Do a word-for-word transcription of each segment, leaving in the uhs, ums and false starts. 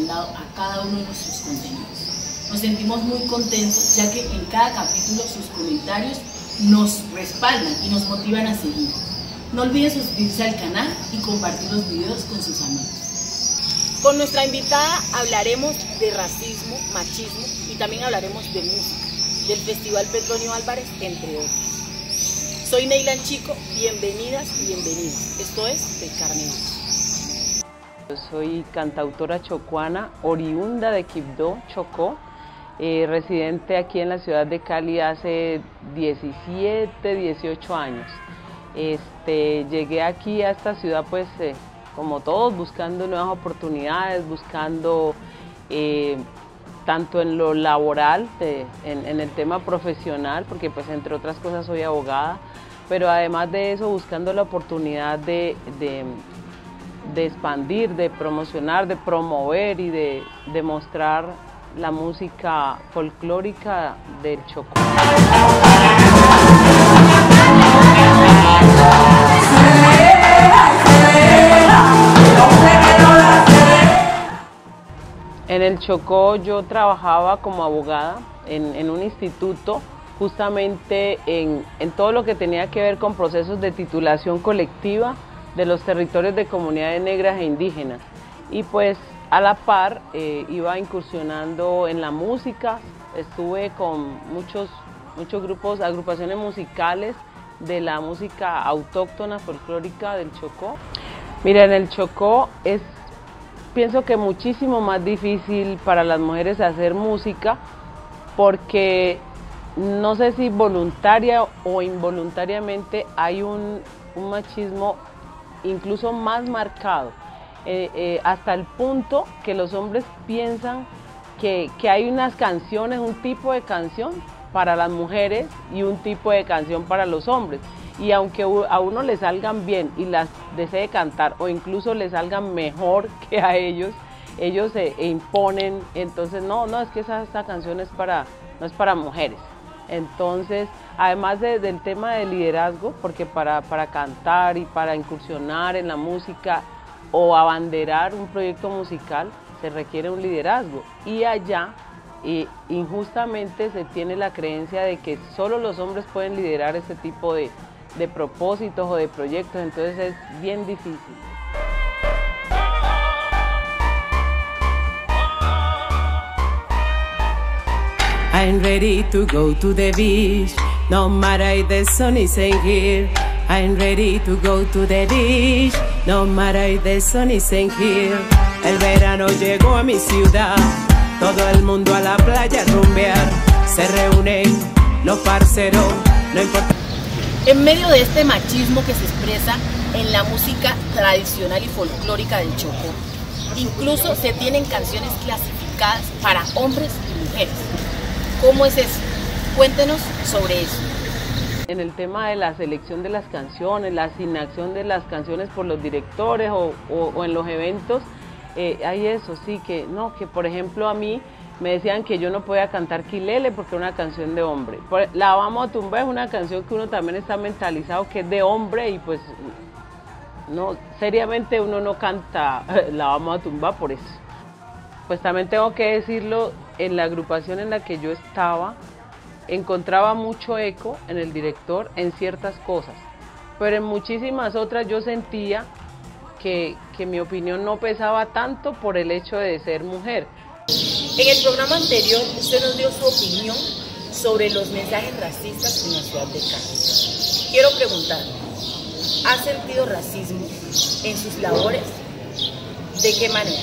recomendado a cada uno de nuestros contenidos. Nos sentimos muy contentos ya que en cada capítulo sus comentarios nos respaldan y nos motivan a seguir. No olviden suscribirse al canal y compartir los videos con sus amigos. Con nuestra invitada hablaremos de racismo, machismo y también hablaremos de música, del Festival Petronio Álvarez, entre otros. Soy Neylan Chico, bienvenidas y bienvenidos. Esto es De Carne y Hueso. Yo soy cantautora chocuana, oriunda de Quibdó, Chocó, eh, residente aquí en la ciudad de Cali hace diecisiete, dieciocho años. Este, llegué aquí a esta ciudad pues eh, como todos, buscando nuevas oportunidades, buscando eh, tanto en lo laboral, de, en, en el tema profesional, porque pues entre otras cosas soy abogada, pero además de eso buscando la oportunidad de, de, de expandir, de promocionar, de promover y de, de mostrar la música folclórica del Chocó. En el Chocó yo trabajaba como abogada en, en un instituto, justamente en, en todo lo que tenía que ver con procesos de titulación colectiva de los territorios de comunidades negras e indígenas. Y pues a la par eh, iba incursionando en la música, estuve con muchos, muchos grupos, agrupaciones musicales de la música autóctona folclórica del Chocó. Mira, en el Chocó es, pienso que muchísimo más difícil para las mujeres hacer música, porque no sé si voluntaria o involuntariamente hay un, un machismo incluso más marcado, eh, eh, hasta el punto que los hombres piensan que, que hay unas canciones, un tipo de canción para las mujeres y un tipo de canción para los hombres. Y aunque a uno le salgan bien y las desee cantar o incluso le salgan mejor que a ellos, ellos se imponen, entonces no, no, es que esa, esa canción es para, no es para mujeres. Entonces, además de, del tema de liderazgo, porque para, para cantar y para incursionar en la música o abanderar un proyecto musical se requiere un liderazgo. Y allá, eh, injustamente se tiene la creencia de que solo los hombres pueden liderar ese tipo de, de propósitos o de proyectos, entonces es bien difícil. I'm ready to go to the beach, no matter if the sun is in here. I'm ready to go to the beach, no matter if the sun is in here. El verano llegó a mi ciudad, todo el mundo a la playa a rumbear. Se reúnen los parceros, no importa. En medio de este machismo que se expresa en la música tradicional y folclórica del Chocó, incluso se tienen canciones clasificadas para hombres y mujeres. ¿Cómo es eso? Cuéntenos sobre eso. En el tema de la selección de las canciones, la asignación de las canciones por los directores o, o, o en los eventos, eh, hay eso, sí, que no, que por ejemplo a mí me decían que yo no podía cantar Quilele porque era una canción de hombre. La Vamos a Tumbar es una canción que uno también está mentalizado que es de hombre y pues no, seriamente uno no canta La Vamos a Tumbar por eso. Pues también tengo que decirlo, en la agrupación en la que yo estaba, encontraba mucho eco en el director en ciertas cosas, pero en muchísimas otras yo sentía que, que mi opinión no pesaba tanto por el hecho de ser mujer. En el programa anterior usted nos dio su opinión sobre los mensajes racistas en la ciudad de Cali. Quiero preguntarle, ¿ha sentido racismo en sus labores? ¿De qué manera?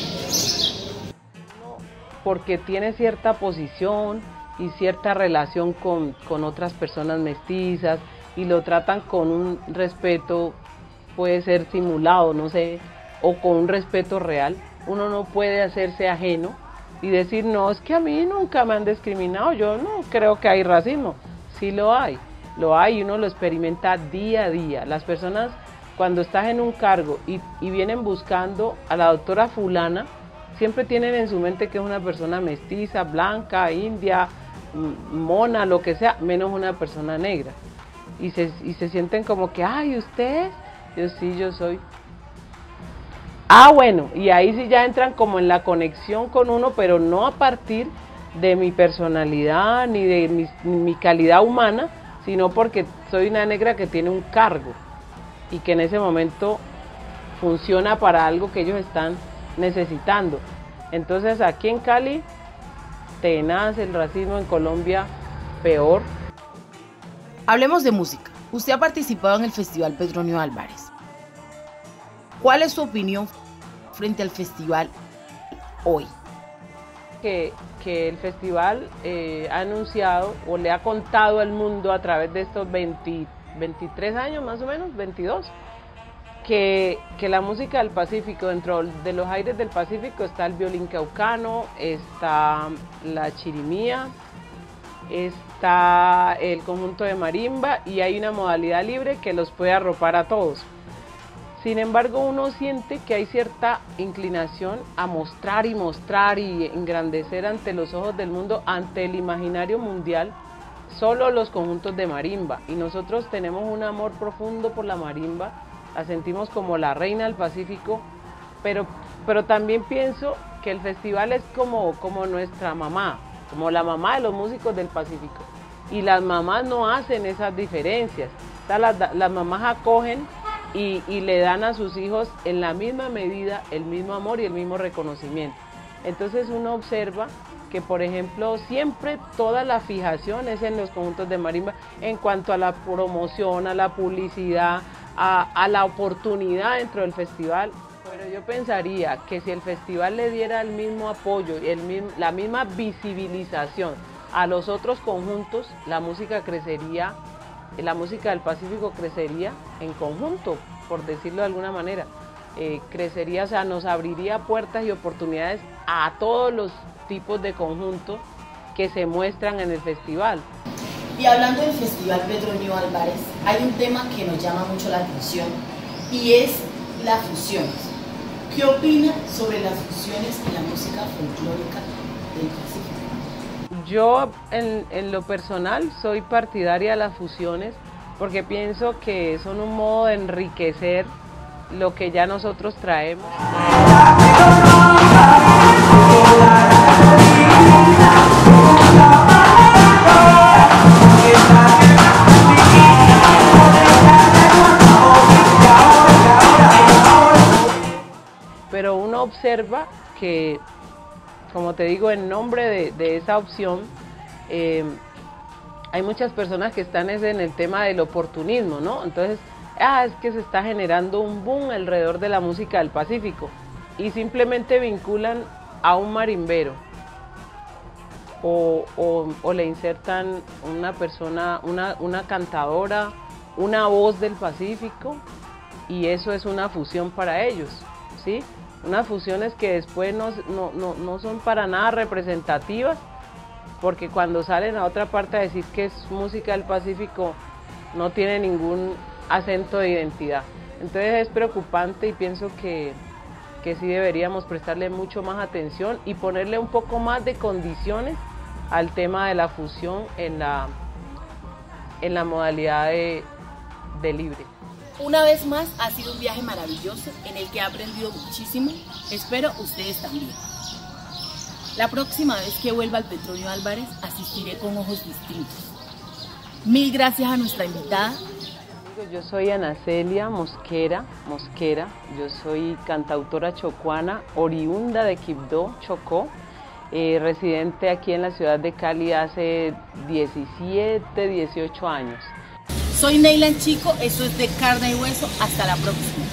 Porque tiene cierta posición y cierta relación con, con otras personas mestizas y lo tratan con un respeto, puede ser simulado, no sé, o con un respeto real. Uno no puede hacerse ajeno y decir, no, es que a mí nunca me han discriminado, yo no creo que hay racismo. Sí lo hay, lo hay y uno lo experimenta día a día. Las personas cuando estás en un cargo y, y vienen buscando a la doctora fulana, siempre tienen en su mente que es una persona mestiza, blanca, india, mona, lo que sea, menos una persona negra. Y se, y se sienten como que, ay, ¿usted? Yo sí, yo soy. Ah, bueno, y ahí sí ya entran como en la conexión con uno, pero no a partir de mi personalidad ni de mi, mi calidad humana, sino porque soy una negra que tiene un cargo y que en ese momento funciona para algo que ellos están necesitando. Entonces aquí en Cali, tenaz, el racismo en Colombia, peor. Hablemos de música. Usted ha participado en el Festival Petronio Álvarez. ¿Cuál es su opinión frente al festival hoy? Que, que el festival eh, ha anunciado o le ha contado al mundo a través de estos veinte, veintitrés años más o menos, veintidós, que, que la música del Pacífico, dentro de los aires del Pacífico está el violín caucano, está la chirimía, está el conjunto de marimba y hay una modalidad libre que los puede arropar a todos. Sin embargo, uno siente que hay cierta inclinación a mostrar y mostrar y engrandecer ante los ojos del mundo, ante el imaginario mundial, solo los conjuntos de marimba. Y nosotros tenemos un amor profundo por la marimba, la sentimos como la reina del Pacífico, pero, pero también pienso que el festival es como, como nuestra mamá, como la mamá de los músicos del Pacífico. Y las mamás no hacen esas diferencias, o sea, las, las mamás acogen Y, y le dan a sus hijos en la misma medida el mismo amor y el mismo reconocimiento. Entonces uno observa que, por ejemplo, siempre toda la fijación es en los conjuntos de marimba en cuanto a la promoción, a la publicidad, a, a la oportunidad dentro del festival. Pero yo pensaría que si el festival le diera el mismo apoyo y el mismo, la misma visibilización a los otros conjuntos, la música crecería. La música del Pacífico crecería en conjunto, por decirlo de alguna manera, eh, crecería, o sea, nos abriría puertas y oportunidades a todos los tipos de conjuntos que se muestran en el festival. Y hablando del Festival Petronio Álvarez, hay un tema que nos llama mucho la atención y es las fusiones. ¿Qué opina sobre las fusiones en la música folclórica del Pacífico? Yo en, en lo personal soy partidaria de las fusiones porque pienso que son un modo de enriquecer lo que ya nosotros traemos. Pero uno observa que, como te digo, en nombre de, de esa opción, eh, hay muchas personas que están en el tema del oportunismo, ¿no? Entonces, ah, es que se está generando un boom alrededor de la música del Pacífico y simplemente vinculan a un marimbero o, o, o le insertan una persona, una, una cantadora, una voz del Pacífico y eso es una fusión para ellos, ¿sí? Unas fusiones que después no, no, no, no son para nada representativas, porque cuando salen a otra parte a decir que es música del Pacífico, no tiene ningún acento de identidad. Entonces es preocupante y pienso que, que sí deberíamos prestarle mucho más atención y ponerle un poco más de condiciones al tema de la fusión en la, en la modalidad de, de libre. Una vez más, ha sido un viaje maravilloso en el que he aprendido muchísimo. Espero ustedes también. La próxima vez que vuelva al Petronio Álvarez, asistiré con ojos distintos. Mil gracias a nuestra invitada. Yo soy Ana Celia Mosquera, Mosquera. Yo soy cantautora chocuana, oriunda de Quibdó, Chocó, eh, residente aquí en la ciudad de Cali hace diecisiete, dieciocho años. Soy Neylan Chico, eso es De Carne y Hueso. Hasta la próxima.